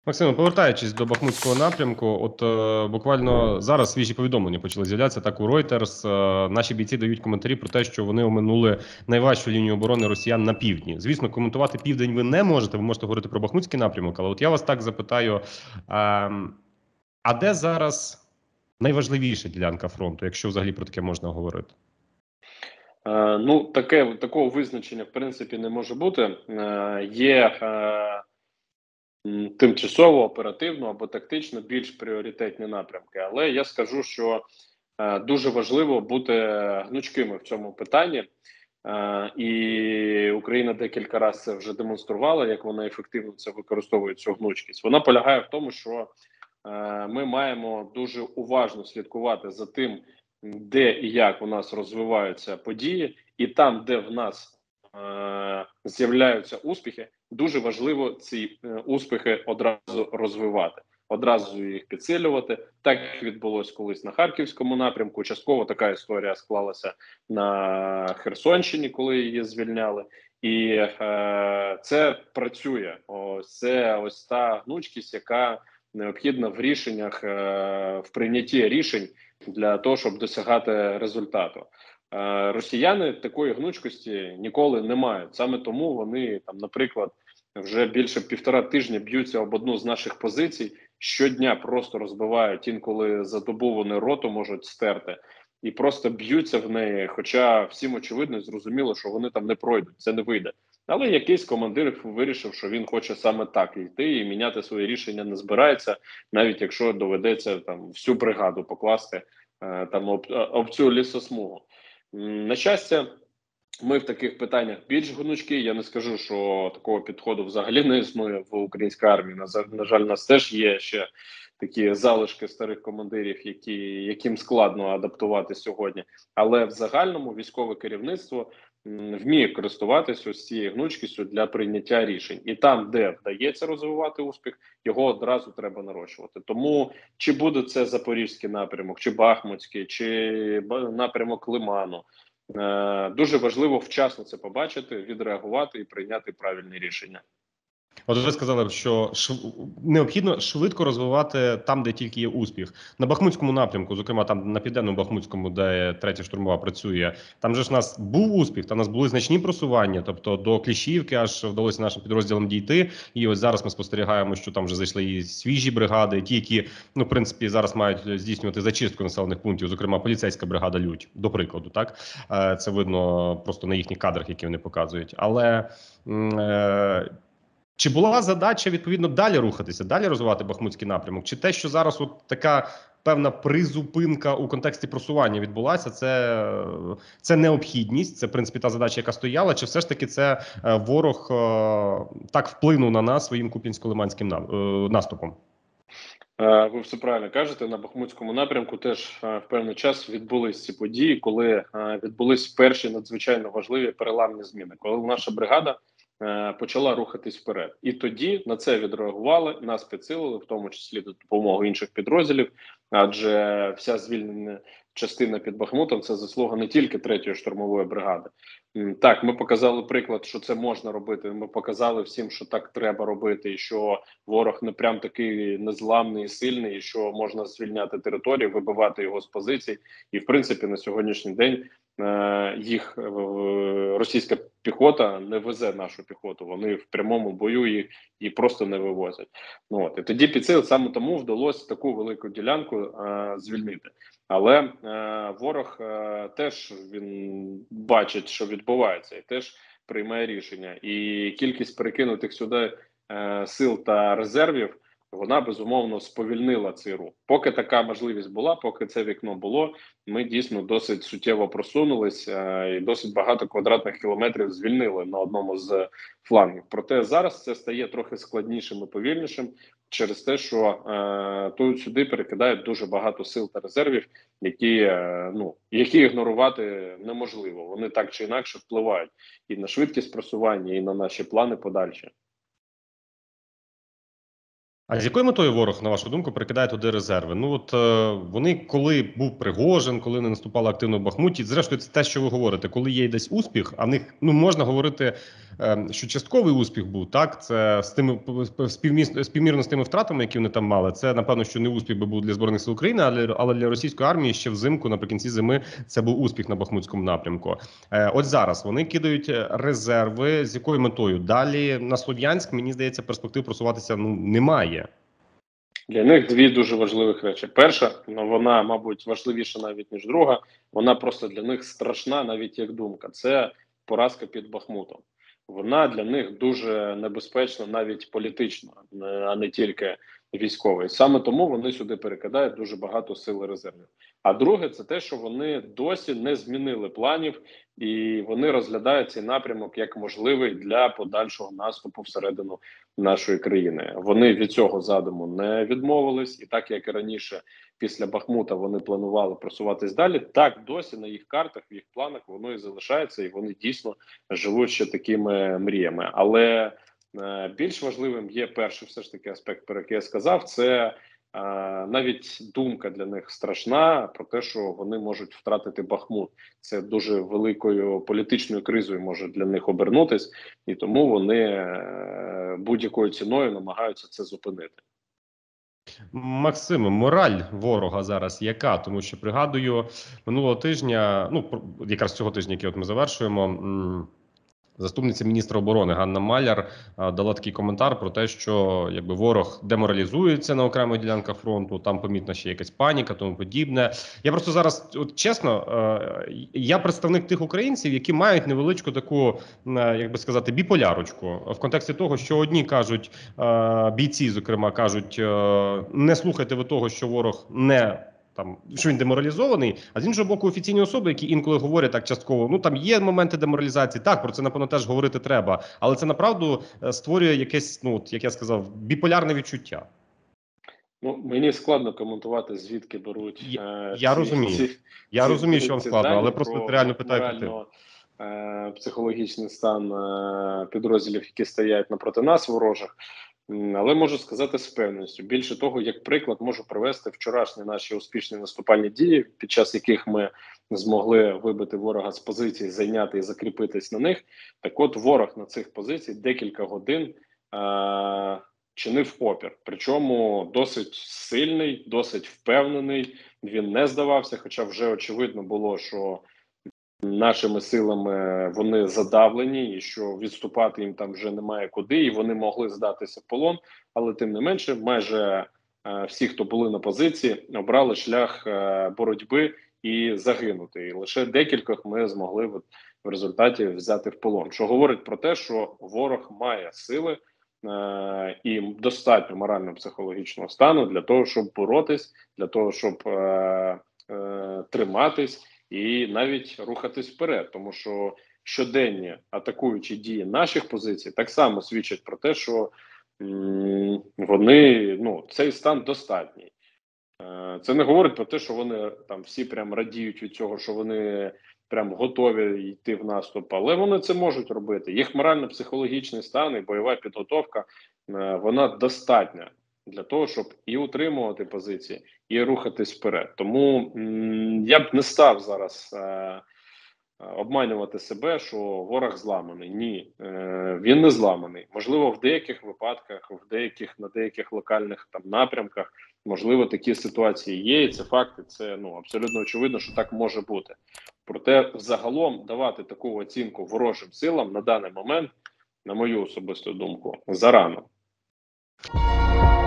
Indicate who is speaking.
Speaker 1: Максиме, повертаючись до Бахмутського напрямку, буквально зараз свіжі повідомлення почали з'являтися. Так у Reuters наші бійці дають коментарі про те, що вони оминули найважчу лінію оборони росіян на півдні. Звісно, коментувати південь ви не можете. Ви можете говорити про Бахмутський напрямок, але от я вас так запитаю: а де зараз найважливіша ділянка фронту, якщо взагалі про таке можна говорити?
Speaker 2: Ну, такого визначення в принципі не може бути. Є тимчасово, оперативно або тактично більш пріоритетні напрямки. Але я скажу, що дуже важливо бути гнучкими в цьому питанні. І Україна декілька разів це вже демонструвала, як вона ефективно це використовує, цю гнучкість. Вона полягає в тому, що ми маємо дуже уважно слідкувати за тим, де і як у нас розвиваються події, і там, де в нас з'являються успіхи, дуже важливо ці успіхи одразу розвивати, одразу їх підсилювати. Так відбулось колись на Харківському напрямку. Частково така історія склалася на Херсонщині, коли її звільняли. І це працює. Ось та гнучкість, яка необхідна в рішеннях, в прийнятті рішень для того, щоб досягати результату. Росіяни такої гнучкості ніколи не мають. Саме тому вони там, наприклад, вже більше 1,5 тижня б'ються об одну з наших позицій. Щодня просто розбивають, інколи за добу вони роту можуть стерти. І просто б'ються в неї, хоча всім очевидно і зрозуміло, що вони там не пройдуть, це не вийде. Але якийсь командир вирішив, що він хоче саме так йти і міняти своє рішення не збирається, навіть якщо доведеться там всю бригаду покласти там об цю лісосмугу. На щастя, ми в таких питаннях більш гнучкі. Я не скажу, що такого підходу взагалі не існує в українській армії. На жаль, у нас теж є ще такі залишки старих командирів, яким складно адаптувати сьогодні. Але в загальному військове керівництво вміє користуватися ось цією гнучкістю для прийняття рішень. І там, де вдається розвивати успіх, його одразу треба нарощувати. Тому чи буде це Запорізький напрямок, чи Бахмутський, чи напрямок Лиману, дуже важливо вчасно це побачити, відреагувати і прийняти правильні рішення.
Speaker 1: От ви сказали, що необхідно швидко розвивати там, де тільки є успіх. На Бахмутському напрямку, зокрема там на Південному Бахмутському, де 3-я штурмова працює, там же ж у нас був успіх, там у нас були значні просування, тобто до Кліщівки аж вдалося нашим підрозділам дійти. І ось зараз ми спостерігаємо, що там вже зайшли і свіжі бригади, ті, які, ну, в принципі, зараз мають здійснювати зачистку населених пунктів, зокрема поліцейська бригада «Лють», до прикладу, так? Це видно просто на їхніх кадрах, які вони показують. Але чи була задача, відповідно, далі рухатися, далі розвивати Бахмутський напрямок? Чи те, що зараз от така певна призупинка у контексті просування відбулася, це необхідність, це, в принципі, та задача, яка стояла, чи все ж таки це ворог так вплинув на нас своїм куп'янсько-лиманським наступом?
Speaker 2: Ви все правильно кажете, на Бахмутському напрямку теж в певний час відбулись ці події, коли відбулись перші надзвичайно важливі переламні зміни, коли наша бригада почала рухатись вперед. І тоді на це відреагували, нас підсилили, в тому числі за допомогою інших підрозділів, адже вся звільнена частина під Бахмутом – це заслуга не тільки 3-ї штурмової бригади. Так, ми показали приклад, що це можна робити, ми показали всім, що так треба робити, і що ворог не прям такий незламний і сильний, і що можна звільняти територію, вибивати його з позицій. І, в принципі, на сьогоднішній день їх російська піхота не везе нашу піхоту, вони в прямому бою їх і просто не вивозять. І тоді підсил, саме тому вдалося таку велику ділянку звільнити. Але ворог теж він бачить, що відбувається, і теж приймає рішення. І кількість перекинутих сюди сил та резервів, вона, безумовно, сповільнила цей рух. Поки така можливість була, поки це вікно було, ми дійсно досить суттєво просунулись і досить багато квадратних кілометрів звільнили на одному з флангів. Проте зараз це стає трохи складнішим і повільнішим через те, що тут сюди перекидають дуже багато сил та резервів, які ігнорувати неможливо. Вони так чи інакше впливають і на швидкість просування, і на наші плани подальші.
Speaker 1: А з якою метою ворог, на вашу думку, перекидає туди резерви? Ну от вони, коли був Пригожин, коли не наступали активно в Бахмуті, зрештою, це те, що ви говорите, коли є десь успіх, а в них можна говорити, що частковий успіх був, так? Це з тими співмірно з тими втратами, які вони там мали. Це напевно, що не успіх би був для збройних сил України, але для російської армії ще взимку, наприкінці зими, це був успіх на Бахмутському напрямку. От зараз вони кидають резерви. З якою метою? Далі на Слов'янськ, мені здається, перспектив просуватися немає.
Speaker 2: Для них дві дуже важливих речі. Перша, вона, мабуть, важливіша навіть, ніж друга, вона просто для них страшна, навіть як думка. Це поразка під Бахмутом. Вона для них дуже небезпечна навіть політично, а не тільки військово. І саме тому вони сюди перекидають дуже багато сил і резервів. А друге, це те, що вони досі не змінили планів, і вони розглядають цей напрямок як можливий для подальшого наступу всередину нашої країни. Вони від цього задуму не відмовились, і так як і раніше, після Бахмута вони планували просуватись далі. Так досі на їх картах, в їх планах воно і залишається, і вони дійсно живуть ще такими мріями. Але більш важливим є перший, все ж таки, аспект, про який я сказав, це навіть думка для них страшна про те, що вони можуть втратити Бахмут. Це дуже великою політичною кризою може для них обернутись, і тому вони будь-якою ціною намагаються це зупинити.
Speaker 1: Максиме, мораль ворога зараз яка? Тому що, пригадую, минулого тижня, якраз цього тижня, який от ми завершуємо, заступниця міністра оборони Ганна Маляр дала такий коментар про те, що якби ворог деморалізується на окремих ділянках фронту, там помітна ще якась паніка, тому подібне. Я просто зараз, от чесно, я представник тих українців, які мають невеличку таку, як би сказати, біполярочку в контексті того, що одні кажуть, бійці, зокрема, кажуть, не слухайте ви того, що ворог не що він деморалізований, а з іншого боку, офіційні особи, які інколи говорять так частково, там є моменти деморалізації, так, про це, напевно, теж говорити треба, але це, направду, створює якесь, як я сказав, біполярне відчуття.
Speaker 2: Мені складно коментувати, звідки беруть
Speaker 1: я розумію, що вам складно, але просто реально питаю.
Speaker 2: Психологічний стан підрозділів, які стоять напроти нас, ворожих. Але можу сказати з певністю. Більше того, як приклад, можу привести вчорашні наші успішні наступальні дії, під час яких ми змогли вибити ворога з позицій, зайняти і закріпитись на них. Так от, ворог на цих позиціях декілька годин чинив опір. Причому досить сильний, досить впевнений. Він не здавався, хоча вже очевидно було, що нашими силами вони задавлені, і що відступати їм там вже немає куди, і вони могли здатися в полон. Але тим не менше, майже всі, хто були на позиції, обрали шлях боротьби і загинути. І лише декількох ми змогли в результаті взяти в полон. Що говорить про те, що ворог має сили і достатньо морально-психологічного стану для того, щоб боротись, для того, щоб триматись і навіть рухатись вперед, тому що щоденні атакуючі дії наших позицій так само свідчать про те, що вони, цей стан достатній. Це не говорить про те, що вони там всі прям радіють від цього, що вони прям готові йти в наступ, але вони це можуть робити. Їх морально-психологічний стан і бойова підготовка, вона достатня для того, щоб і утримувати позиції, і рухатись вперед. Тому я б не став зараз обманювати себе, що ворог зламаний. Ні, він не зламаний. Можливо, в деяких випадках, на деяких локальних напрямках, можливо, такі ситуації є, і це факти, це абсолютно очевидно, що так може бути. Проте, взагалом, давати таку оцінку ворожим силам на даний момент, на мою особисту думку, зарано.